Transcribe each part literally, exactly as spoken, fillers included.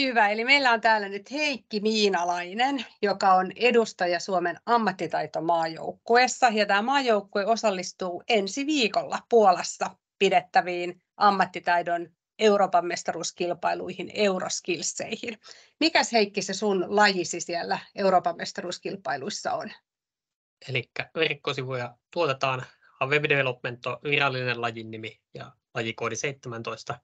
Hyvä, eli meillä on täällä nyt Heikki Miinalainen, joka on edustaja Suomen ammattitaitomaajoukkueessa. Ja tämä maajoukkue osallistuu ensi viikolla Puolassa pidettäviin ammattitaidon Euroopan mestaruuskilpailuihin, Euroskillseihin. Mikäs Heikki se sun lajisi siellä Euroopan mestaruuskilpailuissa on? Eli verkkosivuja tuotetaan. Web Development on virallinen lajin nimi ja lajikoodi seitsemäntoista.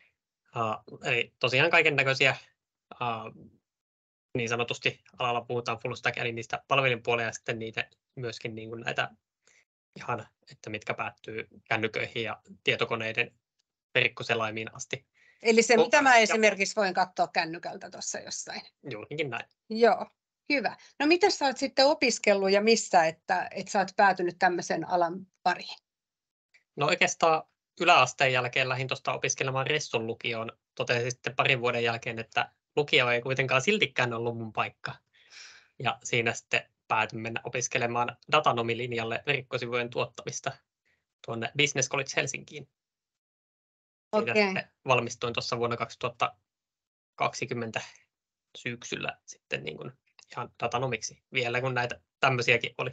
Uh, eli tosiaan kaiken näköisiä uh, niin sanotusti alalla puhutaan full stack, eli niistä palvelinpuolia ja sitten niitä myöskin niin kuin näitä ihan, että mitkä päättyy kännyköihin ja tietokoneiden verkkoselaimiin asti. Eli se, Oh, mitä mä ja, esimerkiksi voin katsoa kännykältä tuossa jossain. Juurikin näin. Joo, hyvä. No miten sä oot sitten opiskellut ja missä, että, että sä oot päätynyt tämmöisen alan pariin? No oikeastaan yläasteen jälkeen lähdin tuosta opiskelemaan Ressun lukioon. Totesin sitten parin vuoden jälkeen, että lukio ei kuitenkaan siltikään ollut mun paikka. Ja siinä sitten päätin mennä opiskelemaan datanomilinjalle verkkosivujen tuottamista tuonne Business College Helsinkiin. Siitä Okei. sitten valmistuin tuossa vuonna kaksituhattakaksikymmentä syksyllä sitten niin kuin ihan datanomiksi vielä, kun näitä tämmöisiäkin oli.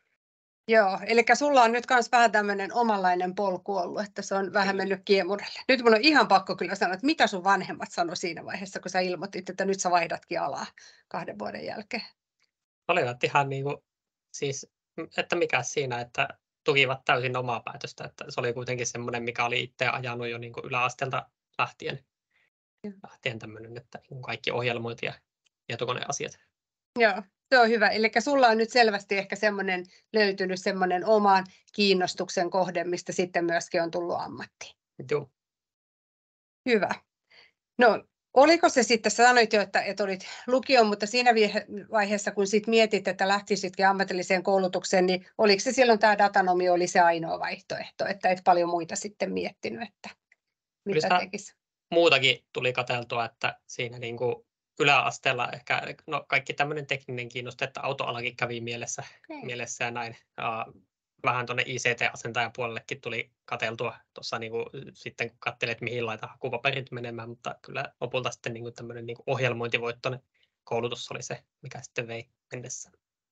Joo, eli sulla on nyt myös vähän tämmöinen omanlainen polku ollut, että se on vähän mennyt kiemurelle. Nyt mun on ihan pakko kyllä sanoa, että mitä sun vanhemmat sanoi siinä vaiheessa, kun sä ilmoitit, että nyt sä vaihdatkin alaa kahden vuoden jälkeen. Olivat ihan niin kuin, siis, että mikä siinä, että tukivat täysin omaa päätöstä, että se oli kuitenkin semmoinen, mikä oli itse ajanut jo niin kuin yläasteelta lähtien. Lähtien tämmöinen, että kaikki ohjelmointi ja tietokoneasiat. Joo, se on hyvä. Eli sulla on nyt selvästi ehkä semmoinen löytynyt semmoinen oman kiinnostuksen kohde, mistä sitten myöskin on tullut ammatti. Joo. Hyvä. No, oliko se sitten, sä sanoit jo, että, että olit lukion, mutta siinä vaiheessa, kun sit mietit, että lähtisitkin ammatilliseen koulutukseen, niin oliko se silloin tämä datanomi oli se ainoa vaihtoehto, että et paljon muita sitten miettinyt, että mitä tekisi? Muutakin tuli katseltua, että siinä niin kuin yläasteella ehkä no kaikki tämmöinen tekninen kiinnostus, että autoalakin kävi mielessä, okay. mielessä ja näin. Uh, vähän tuonne I C T-asentajan puolellekin tuli katseltua tuossa niin kuin, sitten kun katselet, mihin laita hakupaperit menemään, mutta kyllä lopulta sitten niin kuin tämmöinen niin kuin ohjelmointivoittoinen koulutus oli se, mikä sitten vei mennessä.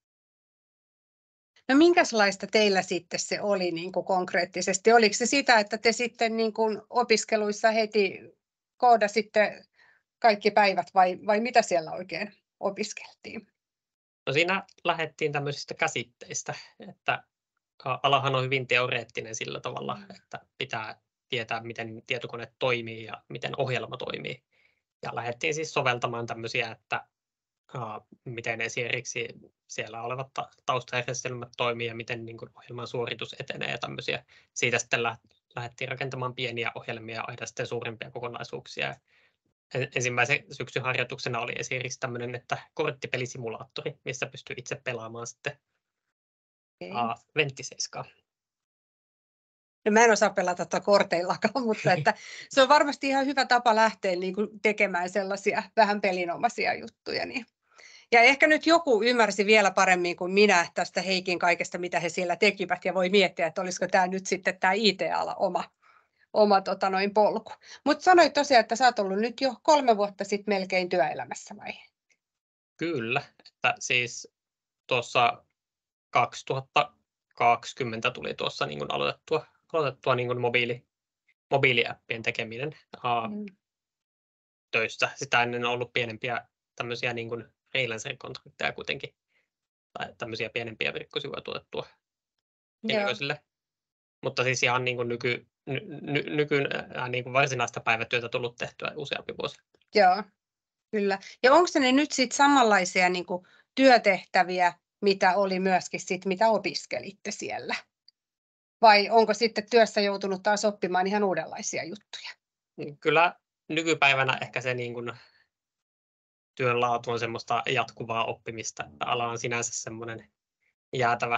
No minkälaista teillä sitten se oli niin kuin konkreettisesti? Oliko se sitä, että te sitten niin kuin opiskeluissa heti koodasitte kaikki päivät vai, vai mitä siellä oikein opiskeltiin? No siinä lähdettiin tämmöisistä käsitteistä, että alahan on hyvin teoreettinen sillä tavalla, että pitää tietää, miten tietokone toimii ja miten ohjelma toimii. Ja lähdettiin siis soveltamaan tämmöisiä, että uh, miten esimerkiksi siellä olevat taustajärjestelmät toimii ja miten niin kuin ohjelman suoritus etenee ja tämmöisiä. Siitä sitten lähdettiin rakentamaan pieniä ohjelmia aina sitten suurempia kokonaisuuksia. Ensimmäisen syksyn harjoituksena oli esimerkiksi tämmöinen, että korttipelisimulaattori, missä pystyy itse pelaamaan sitten okay. uh, Venttiseiskaa. No mä en osaa pelata tuota korteillakaan, mutta että se on varmasti ihan hyvä tapa lähteä niin kuin tekemään sellaisia vähän pelinomaisia juttuja. Niin. Ja ehkä nyt joku ymmärsi vielä paremmin kuin minä tästä Heikin kaikesta, mitä he siellä tekivät, ja voi miettiä, että olisiko tämä nyt sitten tämä I T-ala oma, oma tota, noin polku. Mutta sanoit tosiaan, että sä oot ollut nyt jo kolme vuotta sitten melkein työelämässä vai? Kyllä, että siis tuossa kaksituhattakaksikymmentä tuli tuossa niin kuin aloitettua, aloitettua niin kuin mobiili, mobiiliäppien tekeminen mm. töissä. Sitä ennen on ollut pienempiä tämmöisiä niin kuin freelancer-kontrakteja kuitenkin, tai tämmöisiä pienempiä verkkosivuja tuotettua henkilöisille. Mutta siis ihan niin kuin nyky, ny, ny, nyky, äh, niin kuin varsinaista päivätyötä tullut tehtyä useampi vuosi. Joo, kyllä. Ja onko ne nyt sitten samanlaisia niin kuin työtehtäviä, mitä oli myöskin sit, mitä opiskelitte siellä? Vai onko sitten työssä joutunut taas oppimaan ihan uudenlaisia juttuja? Kyllä nykypäivänä ehkä se niin kuin työn laatu on semmoista jatkuvaa oppimista. Ala on sinänsä semmoinen jäätävä,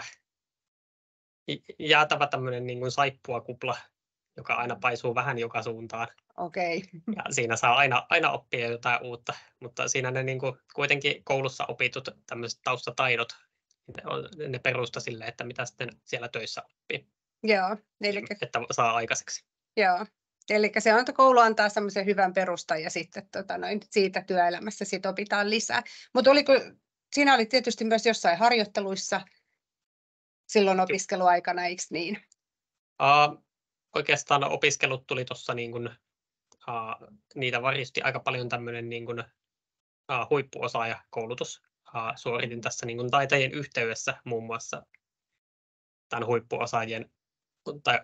jäätävä tämmöinen niin kuin saippuakupla, joka aina paisuu vähän joka suuntaan. Okay. Ja siinä saa aina, aina oppia jotain uutta, mutta siinä ne niin kuin kuitenkin koulussa opitut tämmöiset taustataidot, ne, on, ne perusta sille, että mitä sitten siellä töissä oppii. Joo. Eli... Että saa aikaiseksi. Joo. Eli se on, koulu antaa semmoisen hyvän perustan ja sitten tota noin, siitä työelämässä sit opitaan lisää. Mutta oliko, siinä oli tietysti myös jossain harjoitteluissa silloin opiskeluaikana, eikö niin? Uh, oikeastaan opiskelut tuli tuossa, niin kun, uh, niitä varjosti aika paljon tämmöinen niin kun, uh, huippuosaajakoulutus. Uh, suoritin tässä niin kun taitajien yhteydessä muun muassa tämän huippuosaajien tai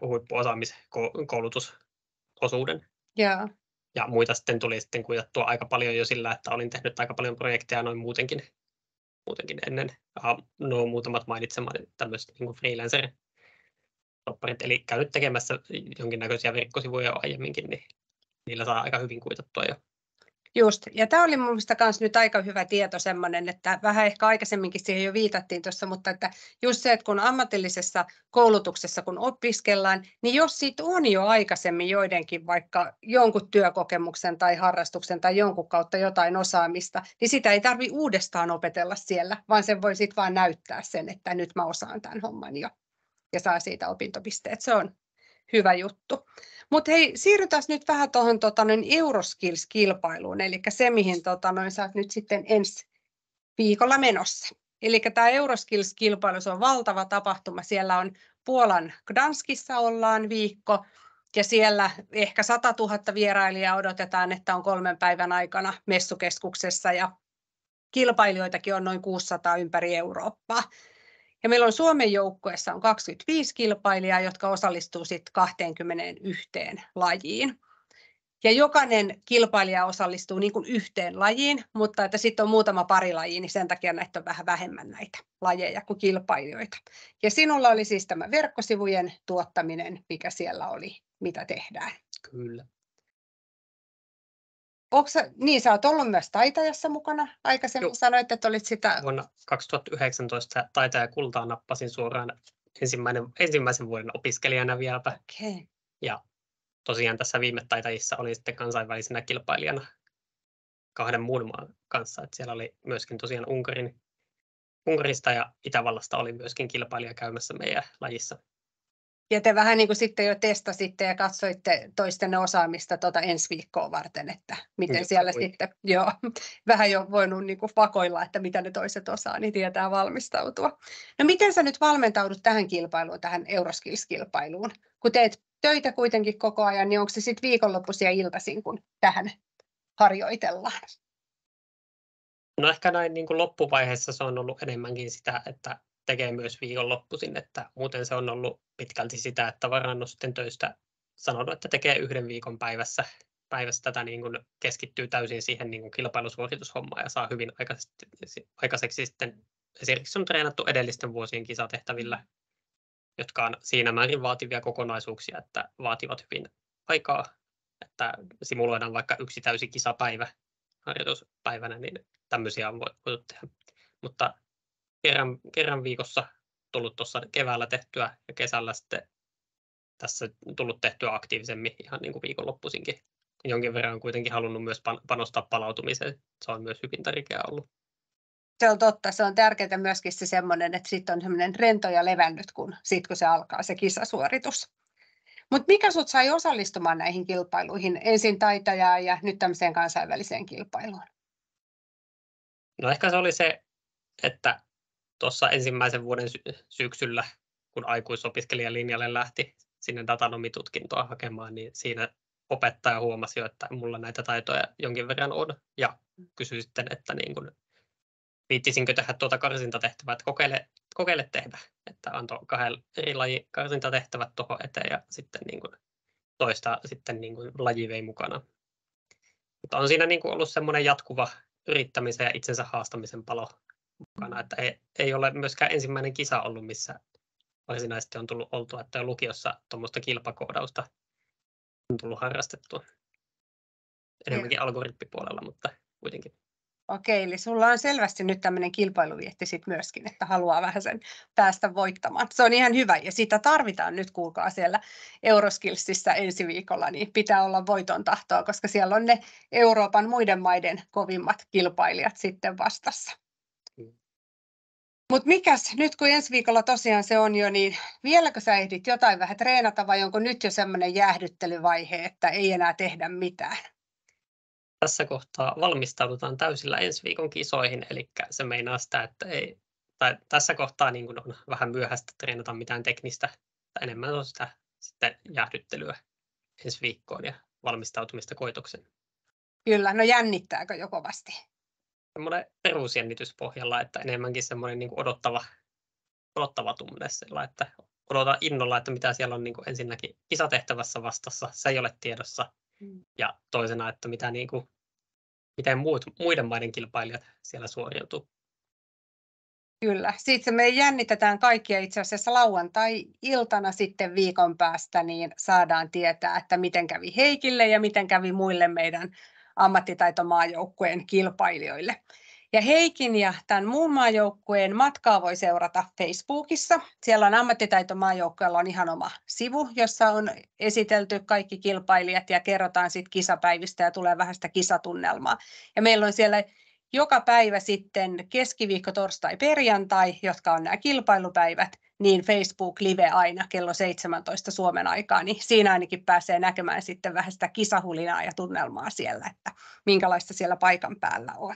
huippuosaamiskoulutusosuuden. Joo. Ja muita sitten tuli sitten kuitattua aika paljon jo sillä, että olin tehnyt aika paljon projekteja noin muutenkin, muutenkin ennen. Uh, no muutamat mainitsemat tämmöiset niin kuin freelancer-topparit, eli käynyt tekemässä jonkinnäköisiä verkkosivuja jo aiemminkin, niin niillä saa aika hyvin kuitattua jo. Just, ja tämä oli mun mielestä myös nyt aika hyvä tieto semmoinen, että vähän ehkä aikaisemminkin siihen jo viitattiin tuossa, mutta että just se, että kun ammatillisessa koulutuksessa kun opiskellaan, niin jos siitä on jo aikaisemmin joidenkin vaikka jonkun työkokemuksen tai harrastuksen tai jonkun kautta jotain osaamista, niin sitä ei tarvitse uudestaan opetella siellä, vaan sen voi sitten vaan näyttää sen, että nyt mä osaan tämän homman jo ja saa siitä opintopisteet. Se on hyvä juttu. Mutta hei, siirrytään nyt vähän tuohon tota, Euroskills-kilpailuun, eli se, mihin tota, noin, sä oot nyt sitten ensi viikolla menossa. Eli tämä Euroskills-kilpailu, se on valtava tapahtuma. Siellä on Puolan Gdanskissa ollaan viikko, ja siellä ehkä sata tuhatta vierailijaa odotetaan, että on kolmen päivän aikana messukeskuksessa, ja kilpailijoitakin on noin kuusisataa ympäri Eurooppaa. Ja meillä on Suomen joukkueessa on kaksikymmentäviisi kilpailijaa, jotka osallistuu sitten kaksikymmentäyksi lajiin. Ja jokainen kilpailija osallistuu niin kuin yhteen lajiin, mutta että sitten on muutama pari lajia, niin sen takia näitä on vähän vähemmän näitä lajeja kuin kilpailijoita. Ja sinulla oli siis tämä verkkosivujen tuottaminen, mikä siellä oli, mitä tehdään. Kyllä. Onko sä, niin, sä oot ollut myös taitajassa mukana. Aikaisemmin Joo. sanoit, että olit sitä... Vuonna kaksituhattayhdeksäntoista taitajakultaa nappasin suoraan ensimmäinen, ensimmäisen vuoden opiskelijana vieläpä. Okay. Ja tosiaan tässä viime taitajissa olin sitten kansainvälisenä kilpailijana kahden muun maan kanssa. Että siellä oli myöskin tosiaan Unkarin, Unkarista ja Itävallasta oli myöskin kilpailija käymässä meidän lajissa. Ja te vähän niin kuin sitten jo testasitte ja katsoitte toistenne osaamista tuota ensi viikkoa varten, että miten joo, siellä voi. Sitten, joo, vähän jo voinut niin kuin vakoilla, että mitä ne toiset osaa, niin tietää valmistautua. No miten sä nyt valmentaudut tähän kilpailuun, tähän Euroskills-kilpailuun? Kun teet töitä kuitenkin koko ajan, niin onko se sitten viikonloppuisin ja iltaisin, kun tähän harjoitellaan? No ehkä näin niin kuin loppuvaiheessa se on ollut enemmänkin sitä, että tekee myös viikonloppuisin, että muuten se on ollut pitkälti sitä, että varannut sitten töistä sanonut, että tekee yhden viikon päivässä, päivässä tätä niin kuin keskittyy täysin siihen niin kuin kilpailusuoritushommaan ja saa hyvin aikaiseksi, aikaiseksi sitten, esimerkiksi on treenattu edellisten vuosien kisatehtävillä, jotka on siinä määrin vaativia kokonaisuuksia, että vaativat hyvin aikaa, että simuloidaan vaikka yksi täysi kisapäivä harjoituspäivänä, niin tämmöisiä on voitu tehdä, mutta Kerran, kerran viikossa tullut tuossa keväällä tehtyä ja kesällä sitten tässä tullut tehtyä aktiivisemmin ihan niin kuin viikonloppuisinkin. Jonkin verran on kuitenkin halunnut myös panostaa palautumiseen. Se on myös hyvin tärkeää ollut. Se on totta. Se on tärkeää myöskin se semmoinen, että sitten on semmoinen rento ja levännyt, kun, sit, kun se alkaa se kisasuoritus. Mutta mikä sut sai osallistumaan näihin kilpailuihin? Ensin taitajaa ja nyt tämmöiseen kansainväliseen kilpailuun. No ehkä se oli se, että tuossa ensimmäisen vuoden sy- syksyllä, kun aikuisopiskelijalinjalle lähti sinne datanomitutkintoa hakemaan, niin siinä opettaja huomasi jo, että mulla näitä taitoja jonkin verran on, ja kysyi sitten, että niin kun, viittisinkö tehdä tuota karsintatehtävää, että kokeile, kokeile tehdä, että antoi kahden eri lajin karsintatehtävät tuohon eteen, ja sitten niin kun, toista sitten niin kun, laji vei mukana. Mutta on siinä niin kun, ollut semmoinen jatkuva yrittämisen ja itsensä haastamisen palo mukana, että ei, ei ole myöskään ensimmäinen kisa ollut, missä varsinaisesti on tullut oltua, että lukiossa tuommoista kilpakoodausta on tullut harrastettua. Enemmänkin algoritmipuolella, mutta kuitenkin. Okei, eli sulla on selvästi nyt tämmöinen kilpailuvietti sit myöskin, että haluaa vähän sen päästä voittamaan. Se on ihan hyvä, ja sitä tarvitaan nyt, kuulkaa, siellä Euroskillsissä ensi viikolla, niin pitää olla voiton tahtoa, koska siellä on ne Euroopan muiden maiden kovimmat kilpailijat sitten vastassa. Mutta mikäs, nyt kun ensi viikolla tosiaan se on jo, niin vieläkö sä ehdit jotain vähän treenata vai onko nyt jo semmoinen jäähdyttelyvaihe, että ei enää tehdä mitään? Tässä kohtaa valmistaudutaan täysillä ensi viikon kisoihin, eli se meinaa sitä, että ei, tai tässä kohtaa niin kuin on vähän myöhäistä treenata mitään teknistä, enemmän on sitä sitten jäähdyttelyä ensi viikkoon ja valmistautumista koitokseen. Kyllä, no jännittääkö jo kovasti? Semmoinen perusjännitys pohjalla, että enemmänkin semmoinen niin kuin odottava, odottava tunne, sillä, että odotan innolla, että mitä siellä on niin kuin ensinnäkin kisatehtävässä vastassa, se ei ole tiedossa, mm. ja toisena, että mitä niin kuin, miten muut, muiden maiden kilpailijat siellä suoriutuu. Kyllä, sitten me jännitetään kaikkia itse asiassa lauantai-iltana sitten viikon päästä, niin saadaan tietää, että miten kävi Heikille ja miten kävi muille meidän ammattitaitomaajoukkueen kilpailijoille. Ja Heikin ja tämän muun maajoukkueen matkaa voi seurata Facebookissa. Siellä on ammattitaitomaajoukkueella on ihan oma sivu, jossa on esitelty kaikki kilpailijat ja kerrotaan sitten kisapäivistä ja tulee vähän sitä kisatunnelmaa. Ja meillä on siellä joka päivä sitten keskiviikko, torstai, perjantai, jotka on nämä kilpailupäivät, niin Facebook Live aina kello seitsemäntoista Suomen aikaa, niin siinä ainakin pääsee näkemään sitten vähän sitä kisahulinaa ja tunnelmaa siellä, että minkälaista siellä paikan päällä on.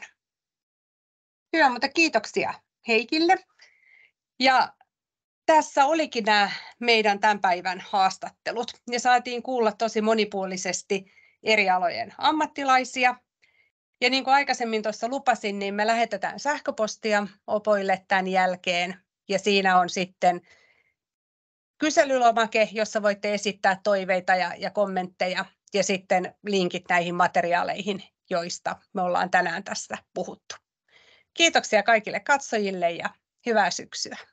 Hyvä, mutta kiitoksia Heikille. Ja tässä olikin nämä meidän tämän päivän haastattelut. Ja saatiin kuulla tosi monipuolisesti eri alojen ammattilaisia. Ja niin kuin aikaisemmin tuossa lupasin, niin me lähetetään sähköpostia opoille tämän jälkeen. Ja siinä on sitten kyselylomake, jossa voitte esittää toiveita ja, ja kommentteja. Ja sitten linkit näihin materiaaleihin, joista me ollaan tänään tässä puhuttu. Kiitoksia kaikille katsojille ja hyvää syksyä.